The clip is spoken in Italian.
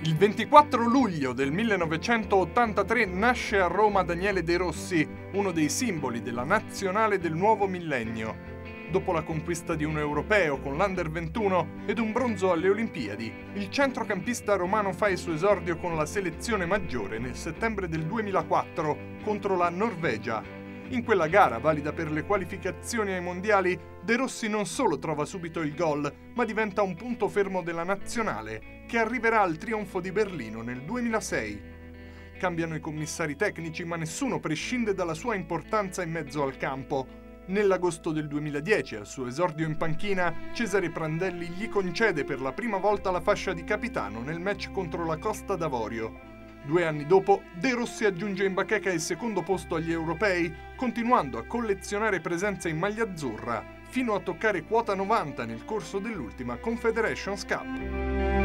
Il 24 luglio del 1983 nasce a Roma Daniele De Rossi, uno dei simboli della nazionale del nuovo millennio. Dopo la conquista di un europeo con l'Under 21 ed un bronzo alle Olimpiadi, il centrocampista romano fa il suo esordio con la selezione maggiore nel settembre del 2004 contro la Norvegia. In quella gara, valida per le qualificazioni ai mondiali, De Rossi non solo trova subito il gol, ma diventa un punto fermo della nazionale, che arriverà al trionfo di Berlino nel 2006. Cambiano i commissari tecnici, ma nessuno prescinde dalla sua importanza in mezzo al campo. Nell'agosto del 2010, al suo esordio in panchina, Cesare Prandelli gli concede per la prima volta la fascia di capitano nel match contro la Costa d'Avorio. 2 anni dopo, De Rossi aggiunge in bacheca il secondo posto agli europei, continuando a collezionare presenze in maglia azzurra, fino a toccare quota 90 nel corso dell'ultima Confederations Cup.